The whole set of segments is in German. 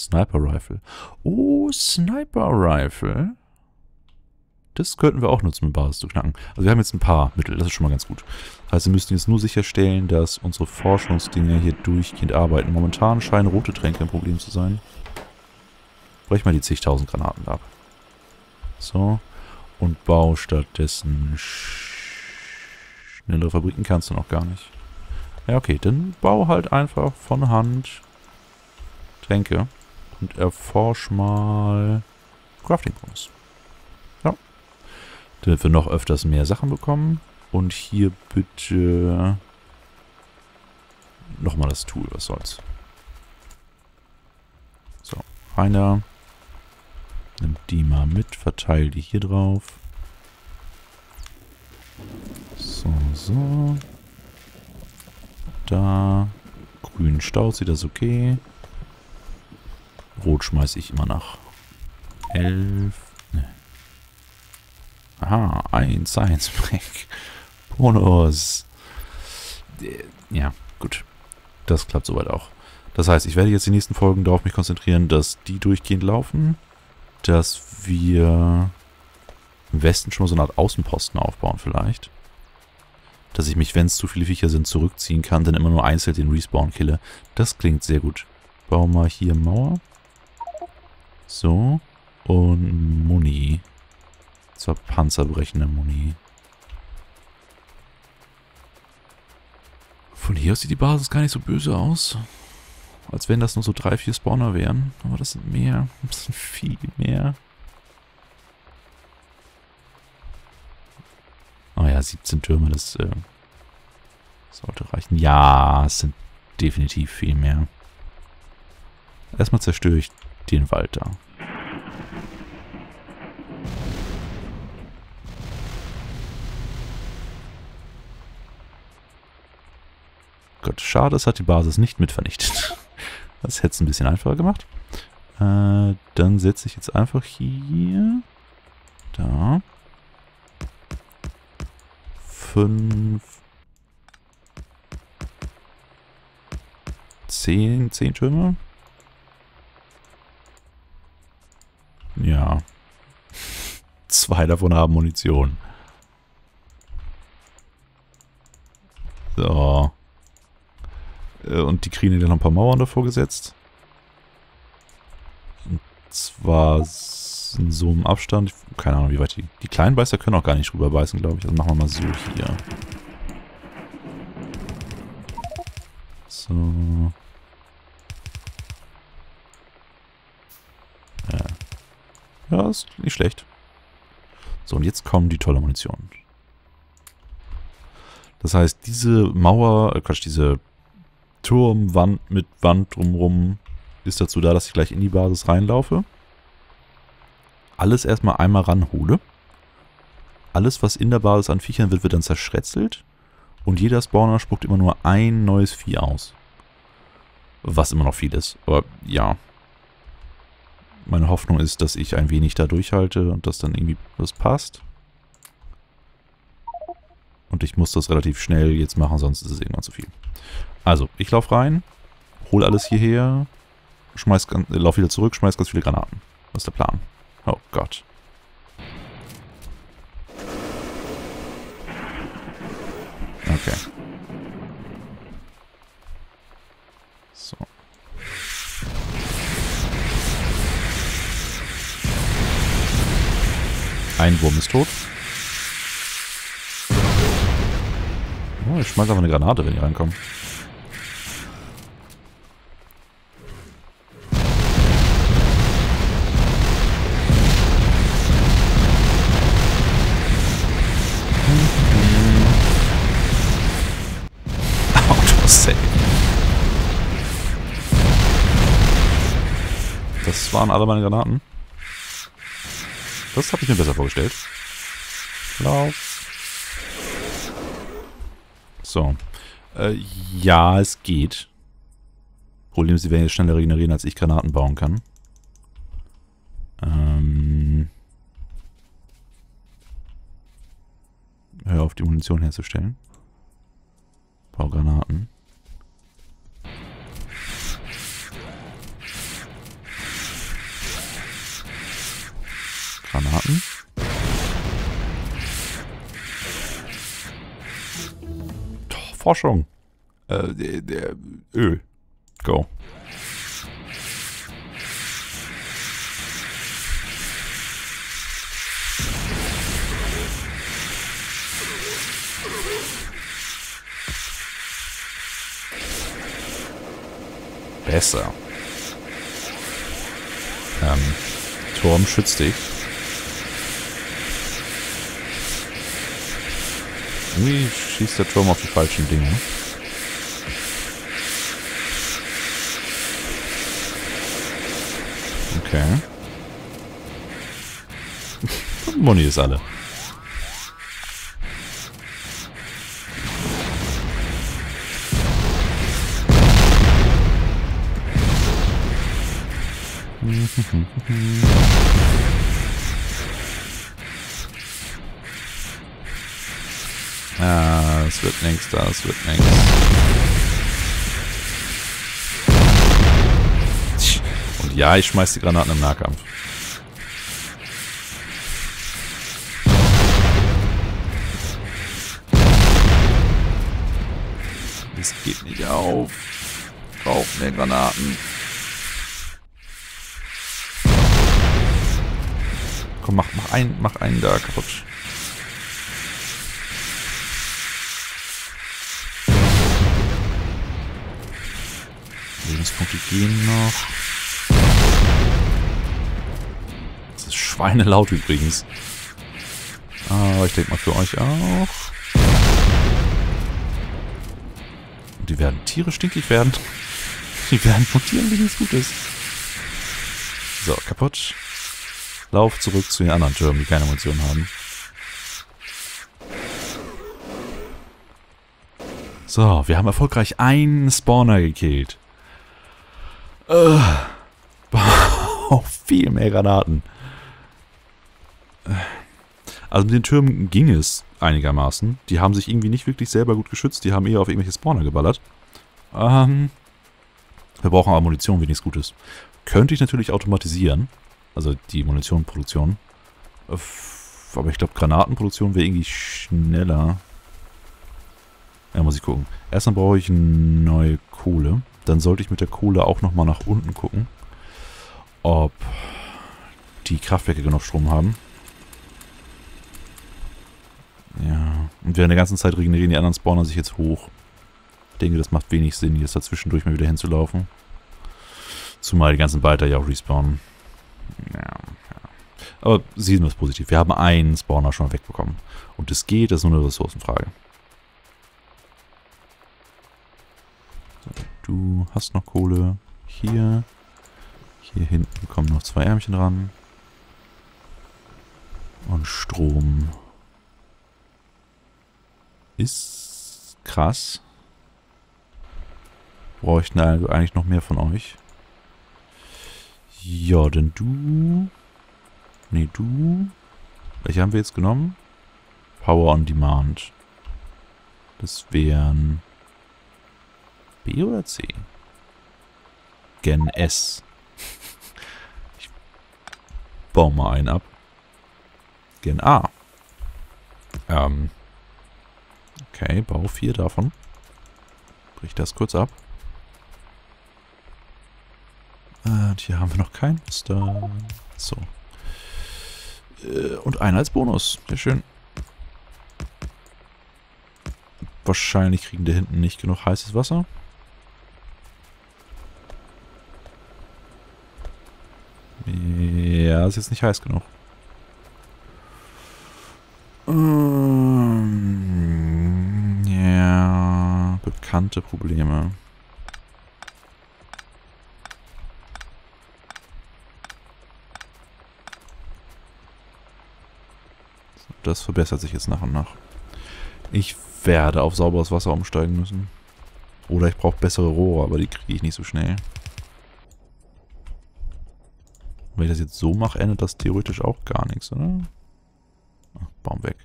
Sniper Rifle. Oh, Sniper Rifle. Das könnten wir auch nutzen, um Basis zu knacken. Also wir haben jetzt ein paar Mittel, das ist schon mal ganz gut. Das heißt, wir müssen jetzt nur sicherstellen, dass unsere Forschungsdinge hier durchgehend arbeiten. Momentan scheinen rote Tränke ein Problem zu sein. Brech mal die zigtausend Granaten ab. So. Und bau stattdessen schnellere Fabriken kannst du noch gar nicht. Ja, okay, dann bau halt einfach von Hand Tränke und erforsch mal Crafting-Bonus. Ja. Damit wir noch öfters mehr Sachen bekommen. Und hier bitte nochmal das Tool, was soll's. So, Rainer. Nimm die mal mit, verteile die hier drauf. So, so. Da. Grün staut, sieht das okay. Rot schmeiße ich immer nach 11. Ne. Aha, 1 Break. Bonus. Ja, gut. Das klappt soweit auch. Das heißt, ich werde jetzt die nächsten Folgen darauf mich konzentrieren, dass die durchgehend laufen. Dass wir im Westen schon mal so eine Art Außenposten aufbauen vielleicht. Dass ich mich, wenn es zu viele Viecher sind, zurückziehen kann, dann immer nur einzeln den Respawn kille. Das klingt sehr gut. Bauen wir hier Mauer. So. Und Muni. Zwar panzerbrechende Muni. Von hier aus sieht die Basis gar nicht so böse aus. Als wenn das nur so 3, 4 Spawner wären. Aber das sind mehr. Das sind viel mehr. Oh ja, 17 Türme, das sollte reichen. Ja, es sind definitiv viel mehr. Erstmal zerstöre ich den Wald da. Gott, schade, es hat die Basis nicht mit vernichtet. Das hätte es ein bisschen einfacher gemacht. Dann setze ich jetzt einfach hier. Da. 5. 10 Türme. Ja. 2 davon haben Munition. So. Und die kriegen dann noch ein paar Mauern davor gesetzt. Und zwar in so einem Abstand. Keine Ahnung, wie weit die kleinen Beißer können auch gar nicht drüber beißen, glaube ich. Also machen wir mal so hier. So. Ja, ist nicht schlecht. So, und jetzt kommen die tolle Munition. Das heißt, diese Mauer, diese Turmwand mit Wand drumherum ist dazu da, dass ich gleich in die Basis reinlaufe. Alles erstmal einmal ranhole. Alles, was in der Basis an Viechern wird, wird dann zerschretzelt. Und jeder Spawner spuckt immer nur ein neues Vieh aus. Was immer noch viel ist. Aber ja. Meine Hoffnung ist, dass ich ein wenig da durchhalte und dass dann irgendwie das passt. Und ich muss das relativ schnell jetzt machen, sonst ist es irgendwann zu viel. Also, ich laufe rein, hole alles hierher, laufe wieder zurück, schmeiß ganz viele Granaten. Das ist der Plan. Oh Gott. Okay. So. Ein Wurm ist tot. Oh, ich schmeiß einfach eine Granate, wenn die reinkommen. Autosave. Das waren alle meine Granaten. Das habe ich mir besser vorgestellt. Lauf. So. Ja, es geht. Problem ist, sie werden jetzt schneller regenerieren, als ich Granaten bauen kann. Hör auf, die Munition herzustellen. Bau Granaten. Granaten. Oh, Forschung. Öl. Go. Besser. Turm schützt dich. Irgendwie schießt der Turm auf die falschen Dinge. Okay. Moni ist alle. Ah, es wird nichts, das wird nichts. Und ja, ich schmeiß die Granaten im Nahkampf. Das geht nicht auf. Ich brauche mehr Granaten. Komm, mach einen da kaputt. Lebenspunkte gehen noch. Das ist schweinelaut übrigens. Aber ich denke mal für euch auch. Und die werden tierisch stinkig werden. Die werden mutieren, wie nichts gut ist. So, kaputt. Lauf zurück zu den anderen Türmen, die keine Munition haben. So, wir haben erfolgreich einen Spawner gekillt. Oh, viel mehr Granaten. Also mit den Türmen ging es einigermaßen. Die haben sich irgendwie nicht wirklich selber gut geschützt. Die haben eher auf irgendwelche Spawner geballert. Wir brauchen aber Munition, wie nichts Gutes. Könnte ich natürlich automatisieren. Also die Munitionproduktion. Aber ich glaube, Granatenproduktion wäre irgendwie schneller. Ja, muss ich gucken. Erstmal brauche ich neue Kohle. Dann sollte ich mit der Kohle auch nochmal nach unten gucken, ob die Kraftwerke genug Strom haben. Ja. Und während der ganzen Zeit regenerieren die anderen Spawner sich jetzt hoch. Ich denke, das macht wenig Sinn, jetzt dazwischendurch mal wieder hinzulaufen. Zumal die ganzen Beiter ja auch respawnen. Ja. Aber sehen wir es positiv. Wir haben einen Spawner schon wegbekommen. Und es geht, das ist nur eine Ressourcenfrage. So, du hast noch Kohle. Hier. Hier hinten kommen noch 2 Ärmchen ran. Und Strom. Ist krass. Bräuchten also eigentlich noch mehr von euch. Ja, denn du... Nee, du... Welche haben wir jetzt genommen? Power on Demand. Das wären... B oder C? Gen S. Ich baue mal einen ab. Gen A. Okay, bau 4 davon. Brich das kurz ab. Und hier haben wir noch keinen Muster. So. Und einen als Bonus. Sehr schön. Wahrscheinlich kriegen wir hinten nicht genug heißes Wasser. Ja, ist jetzt nicht heiß genug. Ja, bekannte Probleme. Das verbessert sich jetzt nach und nach. Ich werde auf sauberes Wasser umsteigen müssen. Oder ich brauche bessere Rohre, aber die kriege ich nicht so schnell. Wenn ich das jetzt so mache, ändert das theoretisch auch gar nichts, oder? Ach, Baum weg.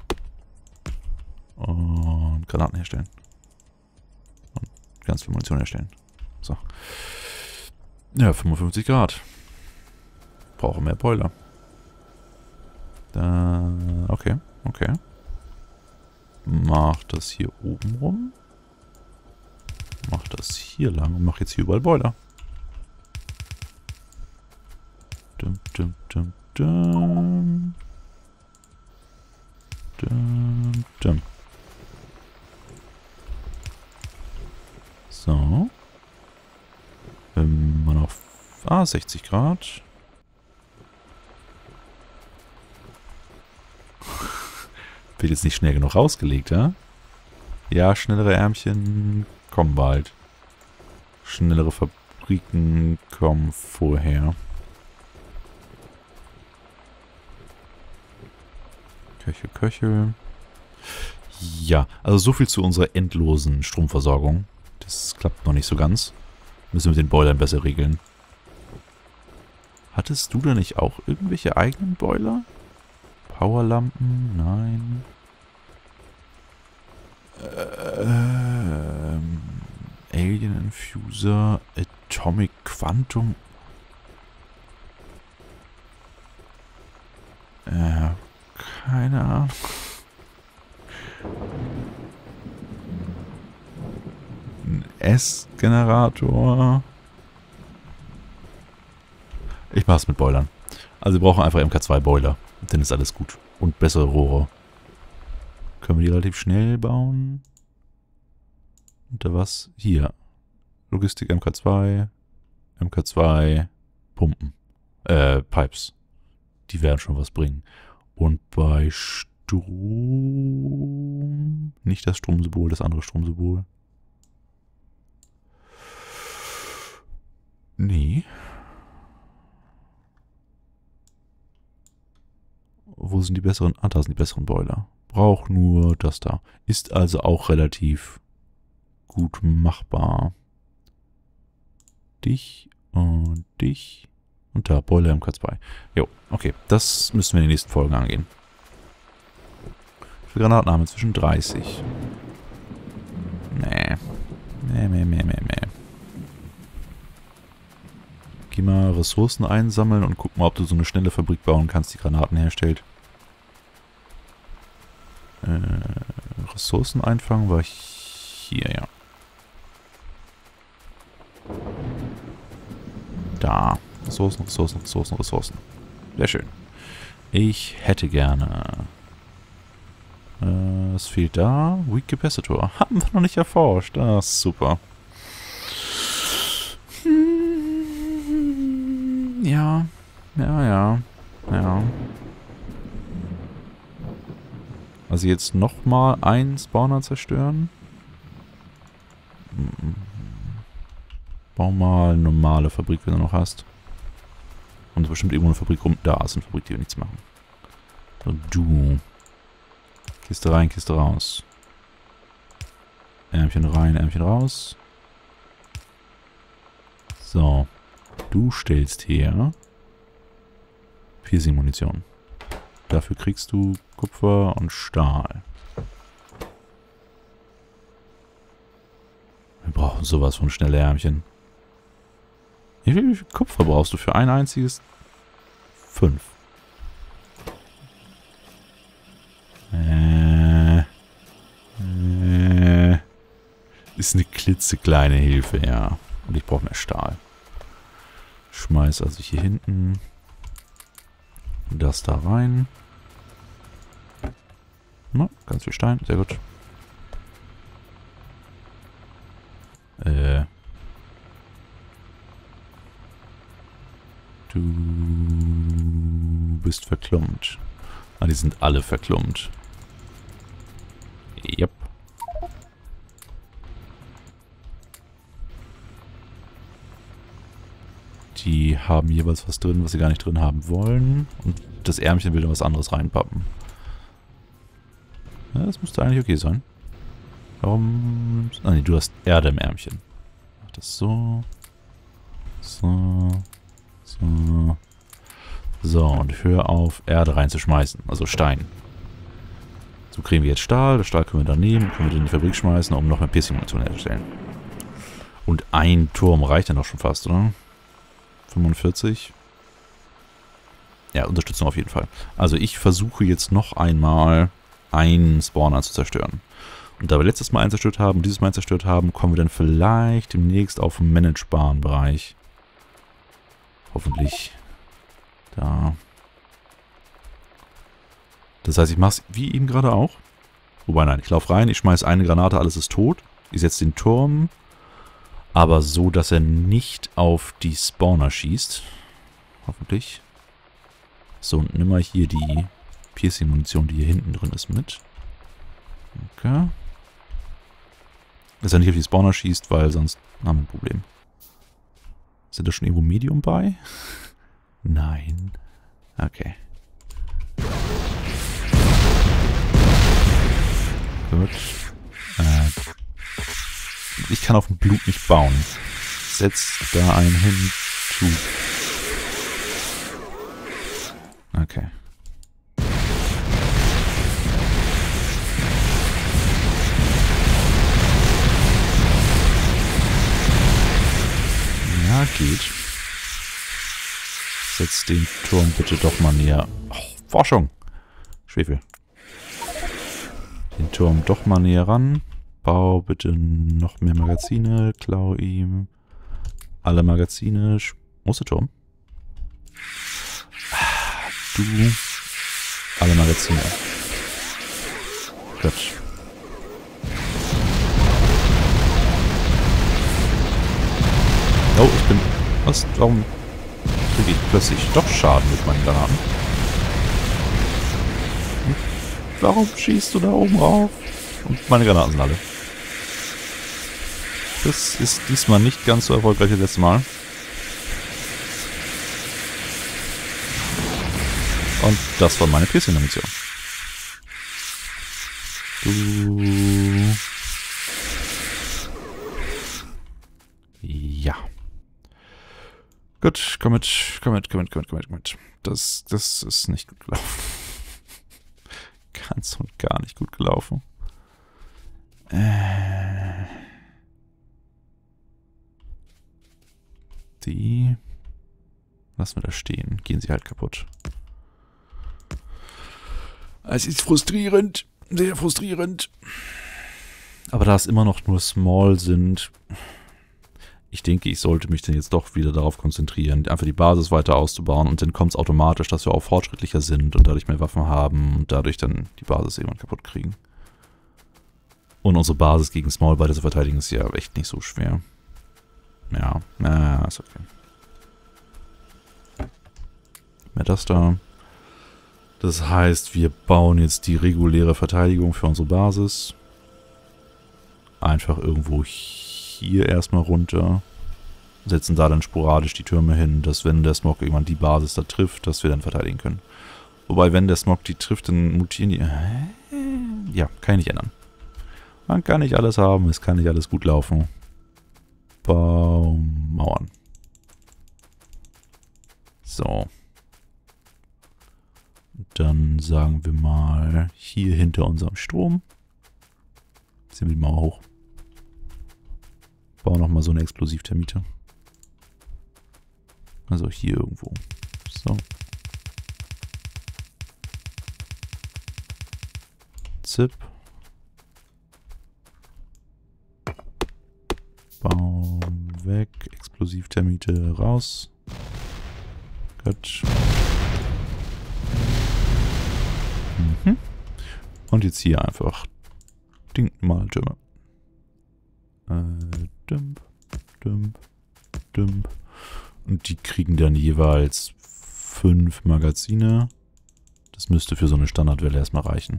Und Granaten herstellen. Und ganz viel Munition herstellen. So. Ja, 55 Grad. Brauche mehr Boiler. Okay, okay. Mach das hier oben rum. Mach das hier lang und mach jetzt hier überall Boiler. Dum, dum, dum, dum. Dum, dum. So. Wenn man auf 60 Grad. Wird jetzt nicht schnell genug rausgelegt, ja? Ja, schnellere Ärmchen kommen bald. Schnellere Fabriken kommen vorher. Köchel, Köchel. Ja, also so viel zu unserer endlosen Stromversorgung. Das klappt noch nicht so ganz. Müssen wir mit den Boilern besser regeln. Hattest du da nicht auch irgendwelche eigenen Boiler? Powerlampen? Nein. Alien Infuser, Atomic Quantum. Keine Ahnung. Ein S-Generator. Ich mach's mit Boilern. Also wir brauchen einfach MK2 Boiler. Dann ist alles gut. Und bessere Rohre. Können wir die relativ schnell bauen? Unter was? Hier. Logistik MK2. MK2. Pumpen. Pipes. Die werden schon was bringen. Und bei Strom... Nicht das Stromsymbol, das andere Stromsymbol. Nee. Wo sind die besseren? Ah, da sind die besseren Boiler. Braucht nur das da. Ist also auch relativ gut machbar. Dich und dich. Und da, Boiler MK2. Jo, okay. Das müssen wir in den nächsten Folgen angehen. Für Granaten haben wir zwischen 30. Nee. Nee. Geh mal Ressourcen einsammeln und guck mal, ob du so eine schnelle Fabrik bauen kannst, die Granaten herstellt. Ressourcen einfangen war hier, ja. Da. Ressourcen. Sehr schön. Ich hätte gerne... was fehlt da? Weak Capacitor. Haben wir noch nicht erforscht. Das ist super. Ja. Also jetzt nochmal einen Spawner zerstören. Bau mal eine normale Fabrik, wenn du noch hast. Und bestimmt irgendwo eine Fabrik rum. Da ist eine Fabrik, die wir nichts machen. So, du. Kiste rein, Kiste raus. Ärmchen rein, Ärmchen raus. So. Du stellst her Piercing-Munition. Dafür kriegst du Kupfer und Stahl. Wir brauchen sowas von schnelle Ärmchen. Wie viel Kupfer brauchst du für ein einziges? 5. Ist eine klitzekleine Hilfe, ja. Und ich brauche mehr Stahl. Schmeiß also hier hinten das da rein. Na, ganz viel Stein, sehr gut. Du bist verklumpt. Ah, die sind alle verklumpt. Yep. Die haben jeweils was drin, was sie gar nicht drin haben wollen. Und das Ärmchen will da was anderes reinpappen. Ja, das müsste eigentlich okay sein. Warum... Ah ne, du hast Erde im Ärmchen. Mach das so. So. So, und hör auf, Erde reinzuschmeißen. Also Stein. So kriegen wir jetzt Stahl. Das Stahl können wir dann nehmen, können wir in die Fabrik schmeißen, um noch mehr Piercing-Munition herzustellen. Und ein Turm reicht dann auch schon fast, oder? 45. Ja, Unterstützung auf jeden Fall. Also ich versuche jetzt noch einmal einen Spawner zu zerstören. Und da wir letztes Mal einen zerstört haben und dieses Mal einen zerstört haben, kommen wir dann vielleicht demnächst auf einen managebaren Bereich. Hoffentlich. Da. Das heißt, ich mache es wie eben gerade auch. Wobei, nein, ich laufe rein, ich schmeiße eine Granate, alles ist tot. Ich setze den Turm, aber so, dass er nicht auf die Spawner schießt. Hoffentlich. So, und nimm mal hier die Piercing-Munition, die hier hinten drin ist, mit. Okay. Dass er nicht auf die Spawner schießt, weil sonst haben wir ein Problem. Sind da schon irgendwo Medium bei? Nein. Okay. Gut. Ich kann auf dem Blut nicht bauen. Setz da einen hin. Okay. Ja, geht. Setz den Turm bitte doch mal näher. Oh, Forschung! Schwefel. Den Turm doch mal näher ran. Bau bitte noch mehr Magazine. Klau ihm alle Magazine. Wo ist der Turm? Du. Alle Magazine. Gut. Oh, ich bin... Was? Warum kriege ich plötzlich doch Schaden mit meinen Granaten? Warum schießt du da oben rauf? Und meine Granaten sind alle. Das ist diesmal nicht ganz so erfolgreich wie letztes Mal. Und das war meine Piercing-Munition. Ja. Gut, komm mit. Das ist nicht gut gelaufen. Ganz und gar nicht gut gelaufen. Die lassen wir da stehen. Gehen sie halt kaputt. Es ist frustrierend. Sehr frustrierend. Aber da es immer noch nur Small sind, ich denke, ich sollte mich dann jetzt doch wieder darauf konzentrieren, einfach die Basis weiter auszubauen und dann kommt es automatisch, dass wir auch fortschrittlicher sind und dadurch mehr Waffen haben und dadurch dann die Basis irgendwann kaputt kriegen. Und unsere Basis gegen Small beide zu verteidigen ist ja echt nicht so schwer. Ja, ist okay. Mehr das da. Das heißt, wir bauen jetzt die reguläre Verteidigung für unsere Basis. Einfach irgendwo hier erstmal runter. Setzen da dann sporadisch die Türme hin, dass wenn der Smog irgendwann die Basis da trifft, dass wir dann verteidigen können. Wobei, wenn der Smog die trifft, dann mutieren die... Ja, kann ich nicht ändern. Man kann nicht alles haben, es kann nicht alles gut laufen. Baumauern. So. Dann sagen wir mal hier hinter unserem Strom. Ziehen wir die Mauer hoch. Bauen nochmal so eine Explosivtermite. Also hier irgendwo. So. Zip. Baum weg. Explosivtermite raus. Gut. Und jetzt hier einfach mal Türme. Dump. Und die kriegen dann jeweils 5 Magazine. Das müsste für so eine Standardwelle erstmal reichen.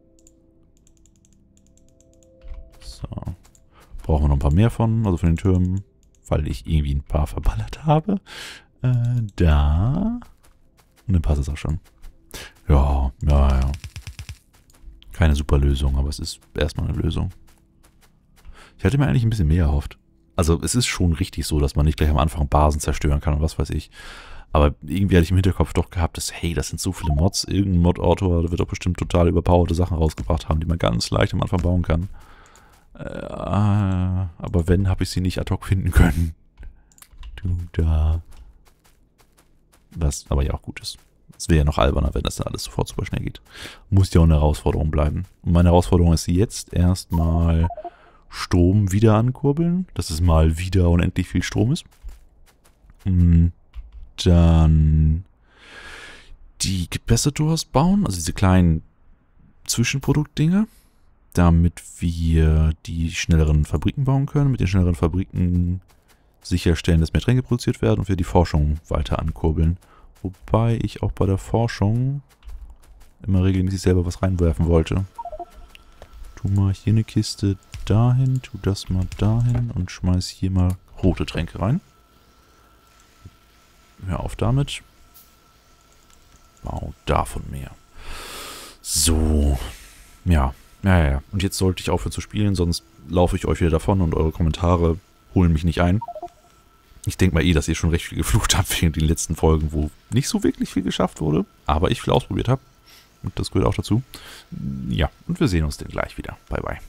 So. Brauchen wir noch ein paar mehr von, also von den Türmen, weil ich irgendwie ein paar verballert habe. Da. Und dann passt es auch schon. Ja. Keine super Lösung, aber es ist erstmal eine Lösung. Ich hatte mir eigentlich ein bisschen mehr erhofft. Also es ist schon richtig so, dass man nicht gleich am Anfang Basen zerstören kann und was weiß ich. Aber irgendwie hatte ich im Hinterkopf doch gehabt, dass, hey, das sind so viele Mods. Irgendein Mod-Autor wird doch bestimmt total überpowerte Sachen rausgebracht haben, die man ganz leicht am Anfang bauen kann. Aber wenn, habe ich sie nicht ad hoc finden können. Du da. Was aber ja auch gut ist. Es wäre ja noch alberner, wenn das dann alles sofort super schnell geht. Muss ja auch eine Herausforderung bleiben. Und meine Herausforderung ist jetzt erstmal Strom wieder ankurbeln, dass es mal wieder unendlich viel Strom ist. Dann die Capacitors bauen, also diese kleinen Zwischenproduktdinger, damit wir die schnelleren Fabriken bauen können. Mit den schnelleren Fabriken sicherstellen, dass mehr Tränke produziert werden und wir die Forschung weiter ankurbeln. Wobei ich auch bei der Forschung immer regelmäßig selber was reinwerfen wollte. Tu mal hier eine Kiste dahin, tu das mal dahin und schmeiß hier mal rote Tränke rein. Hör auf damit. Bau davon mehr. So. Ja. Und jetzt sollte ich aufhören zu spielen, sonst laufe ich euch wieder davon und eure Kommentare holen mich nicht ein. Ich denke mal dass ihr schon recht viel geflucht habt wegen den letzten Folgen, wo nicht so wirklich viel geschafft wurde, aber ich viel ausprobiert habe. Und das gehört auch dazu. Ja, und wir sehen uns dann gleich wieder. Bye, bye.